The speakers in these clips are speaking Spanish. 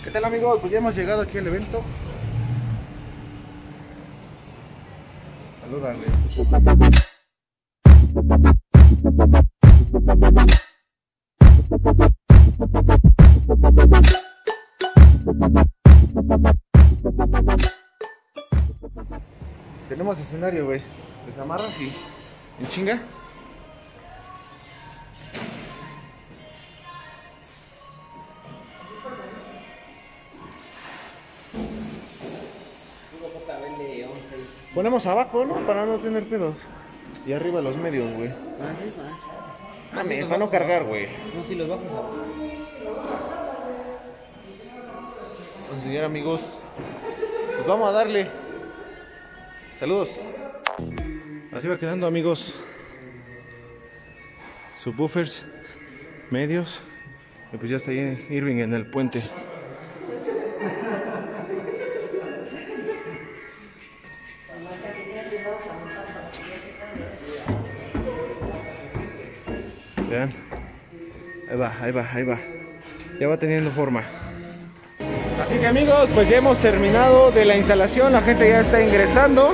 ¿Qué tal, amigos? Pues ya hemos llegado aquí al evento. Salúdale. Tenemos escenario, güey. Desamarras y en chinga. Ponemos abajo, ¿no? Para no tener pedos. Y arriba los medios, güey. Mami, para no cargar, güey. No, si los bajos abajo. Enseñar, amigos. Pues vamos a darle. Saludos. Así va quedando, amigos. Subwoofers, medios. Y pues ya está ahí Irving en el puente. Vean. Ahí va, ahí va, ahí va. Ya va teniendo forma. Así que, amigos, pues ya hemos terminado de la instalación. La gente ya está ingresando.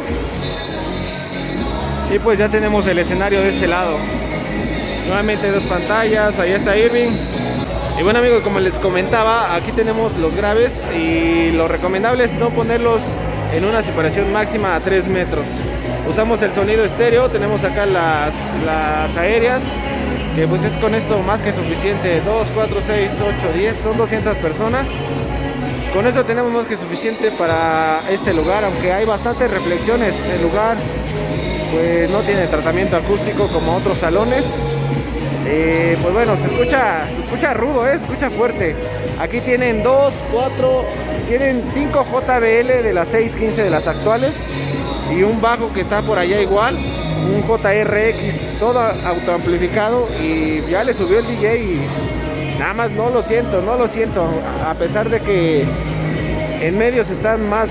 Y pues ya tenemos el escenario de ese lado. Nuevamente dos pantallas. Ahí está Irving. Y bueno, amigos, como les comentaba, aquí tenemos los graves. Y lo recomendable es no ponerlos en una separación máxima a 3 metros. Usamos el sonido estéreo. Tenemos acá las aéreas, que pues es con esto más que suficiente. 2, 4, 6, 8, 10, son 200 personas. Con eso tenemos más que suficiente para este lugar, aunque hay bastantes reflexiones. El lugar pues no tiene tratamiento acústico como otros salones. Pues bueno, se escucha rudo, se escucha fuerte. Aquí tienen 2, 4, tienen 5 JBL de las 615 de las actuales. Y un bajo que está por allá igual, un JRX, todo autoamplificado. Y ya le subió el DJ y nada más no lo siento. A pesar de que en medios están más,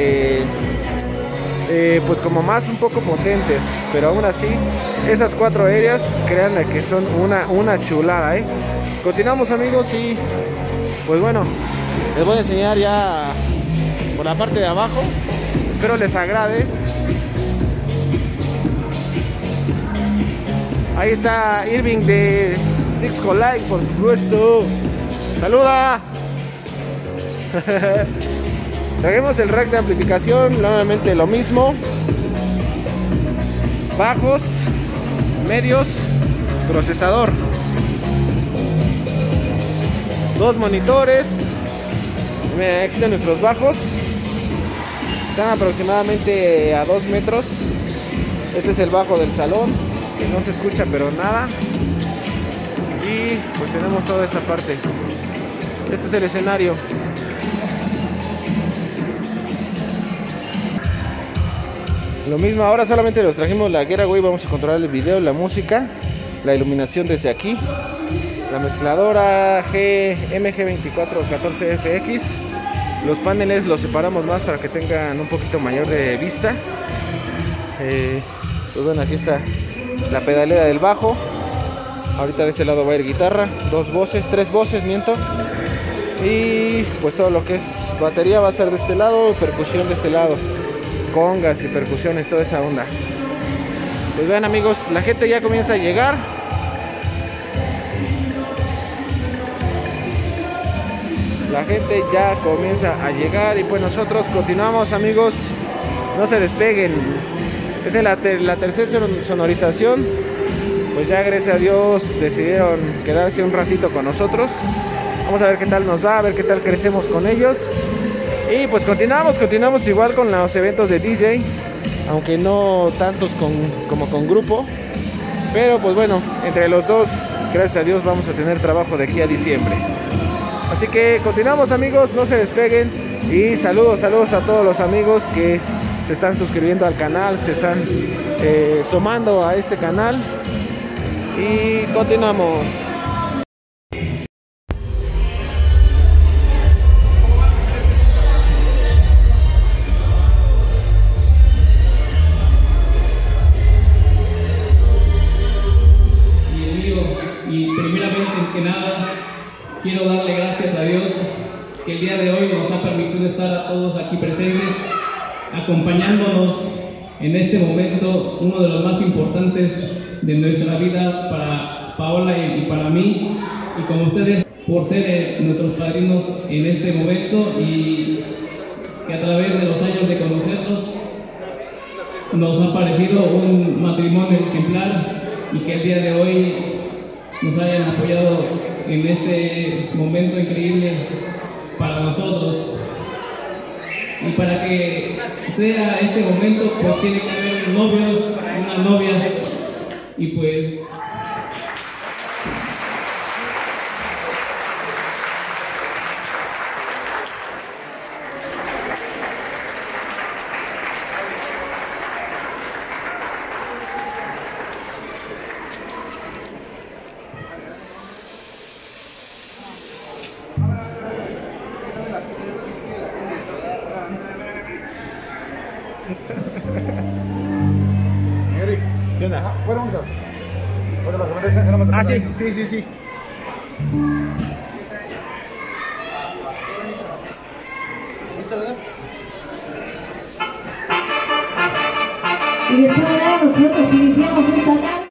pues como más un poco potentes. Pero aún así, esas 4 aéreas, créanme que son una chulada, Continuamos, amigos, y pues bueno, les voy a enseñar ya por la parte de abajo. Espero les agrade. Ahí está Irving de Six Collide, por supuesto. ¡Saluda! Traemos el rack de amplificación, nuevamente lo mismo. Bajos, medios, procesador. 2 monitores. Miren, aquí están nuestros bajos. Están aproximadamente a 2 metros. Este es el bajo del salón, que no se escucha pero nada. Y pues tenemos toda esta parte. Este es el escenario. Lo mismo, ahora solamente los trajimos la Getaway. Vamos a controlar el video, la música, la iluminación desde aquí. La mezcladora MG2414FX. Los paneles los separamos más para que tengan un poquito mayor de vista. Pues bueno, aquí está la pedalera del bajo. Ahorita de este lado va a ir guitarra, 2 voces, 3 voces, miento. Y pues todo lo que es batería va a ser de este lado, percusión de este lado, congas y percusiones, toda esa onda. Pues vean, amigos, la gente ya comienza a llegar. La gente ya comienza a llegar y pues nosotros continuamos, amigos. No se despeguen. Esta es la tercera sonorización. Pues ya, gracias a Dios, decidieron quedarse un ratito con nosotros. Vamos a ver qué tal nos va, a ver qué tal crecemos con ellos. Y pues continuamos igual con los eventos de DJ, aunque no tantos como con grupo. Pero pues bueno, entre los dos, gracias a Dios, vamos a tener trabajo de aquí a diciembre. Así que continuamos, amigos, no se despeguen. Y saludos a todos los amigos que se están suscribiendo al canal, se están sumando a este canal. Y continuamos. Y primeramente que nada quiero darle gracias a Dios que el día día de hoy nos ha permitido estar a todos aquí presentes, acompañándonos en este momento, uno de los más importantes de nuestra vida para Paola y para mí, y con ustedes por ser nuestros padrinos en este momento, y que a través de los años de conocernos nos ha parecido un matrimonio ejemplar, y que el día de hoy nos hayan apoyado en este momento increíble para nosotros. Y para que sea este momento, pues tiene que haber un novio, una novia, y pues ¿Qué onda? Ah, sí, sí, sí, sí. Y de esa manera nosotros iniciamos esta danza.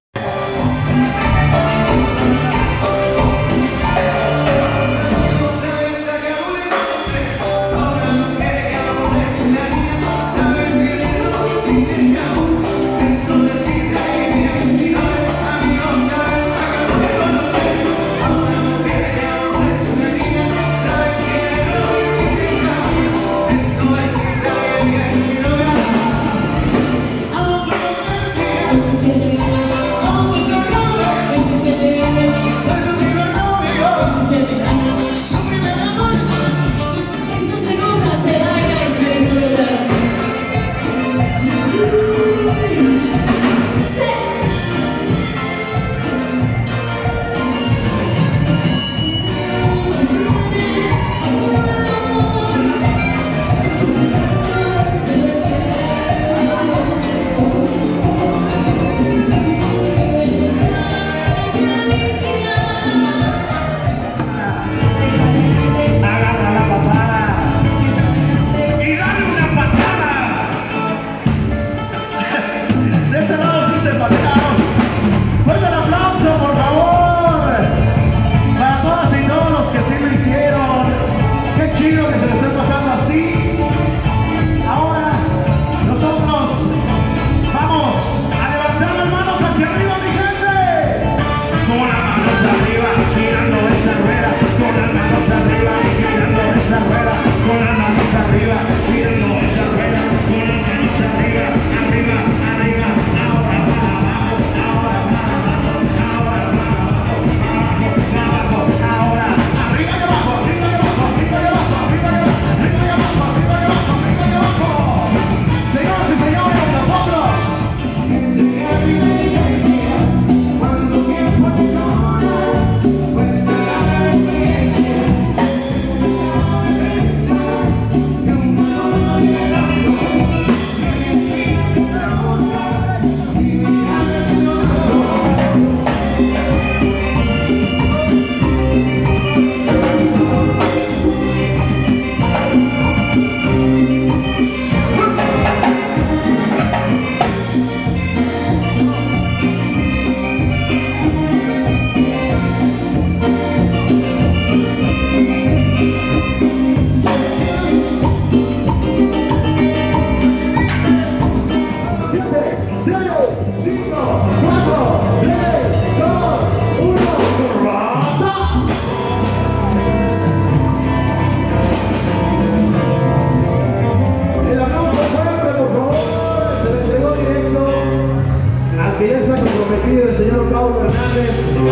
El señor Paulo Hernández.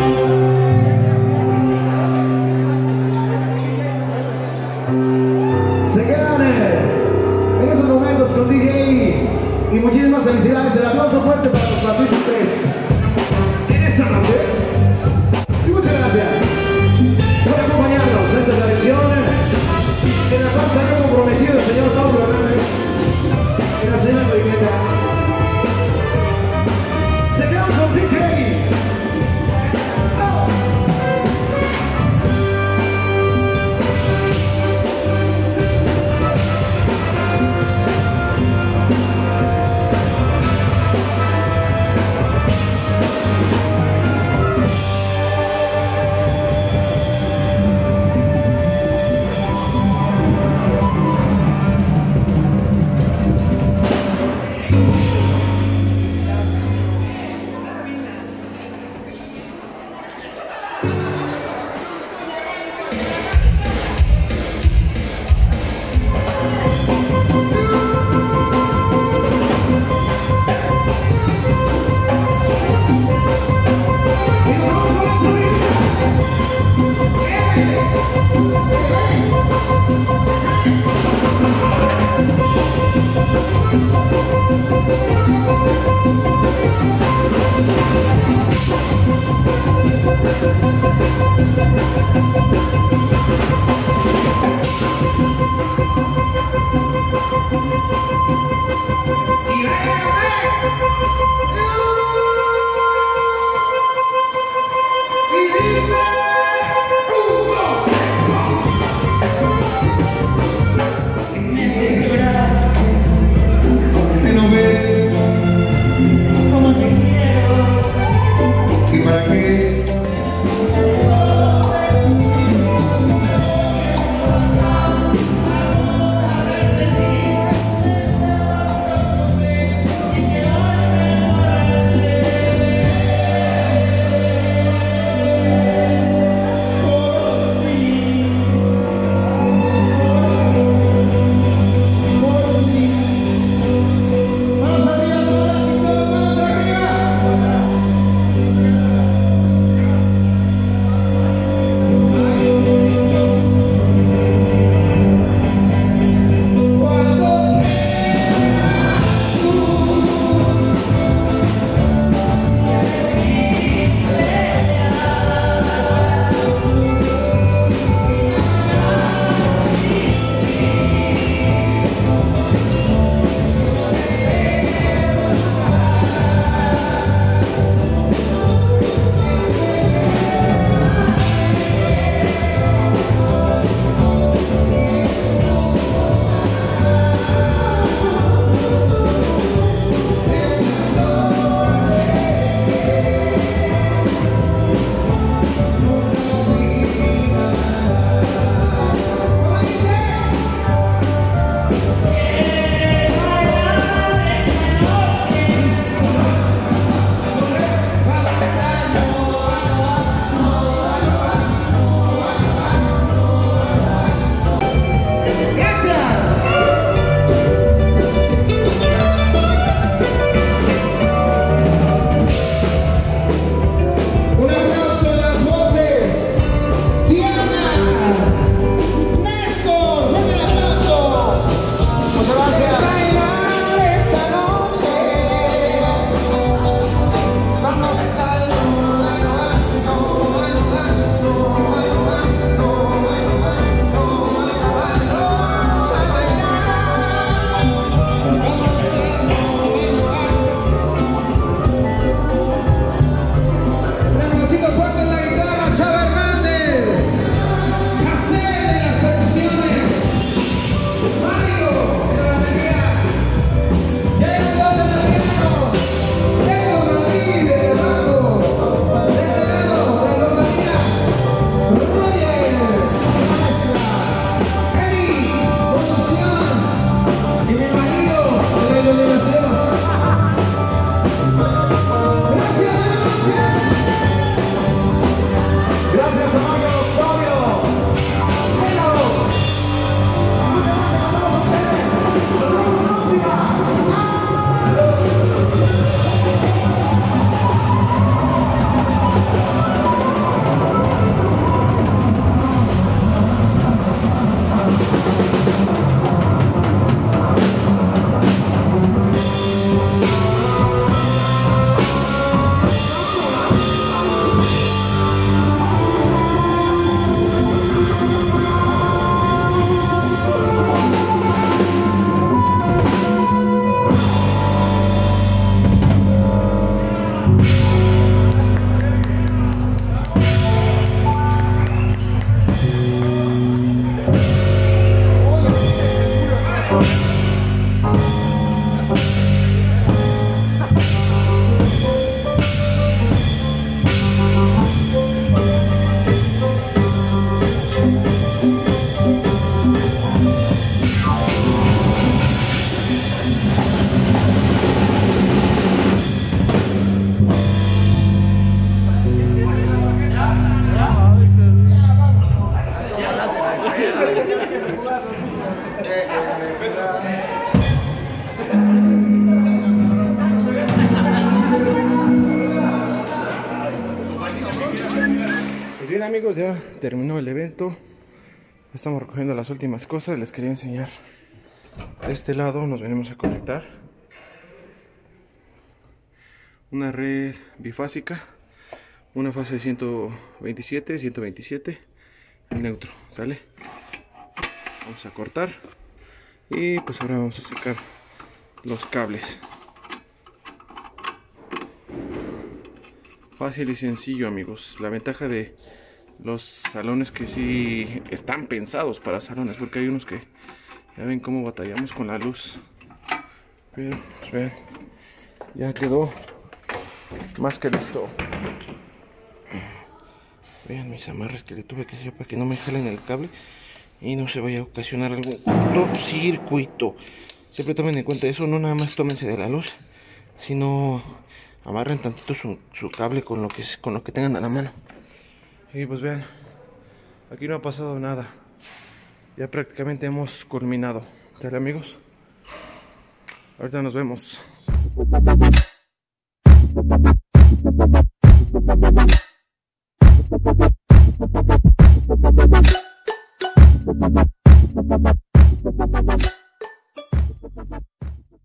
Se quedan en esos momentos con DJ y muchísimas felicidades. El aplauso fuerte para los Patricio 3 en esta noche. Y muchas gracias por acompañarnos en esta tradición en la cual se ha comprometido el señor Paulo Hernández y la señora Enriqueta. Se quedan con DJ. amigos, ya terminó el evento. Estamos recogiendo las últimas cosas. Les quería enseñar. De este lado nos venimos a conectar una red bifásica, una fase de 127, 127, el neutro, ¿sale? Vamos a cortar y pues ahora vamos a sacar los cables. Fácil y sencillo, amigos. La ventaja de los salones que sí están pensados para salones, porque hay unos que ya ven cómo batallamos con la luz. Pero pues vean, ya quedó más que listo. Vean mis amarres que le tuve que hacer para que no me jalen el cable y no se vaya a ocasionar algún cortocircuito. Siempre tomen en cuenta eso, no nada más tómense de la luz, sino amarren tantito su cable con lo que tengan a la mano. Y pues vean, aquí no ha pasado nada. Ya prácticamente hemos culminado. ¿Sale, amigos? Ahorita nos vemos.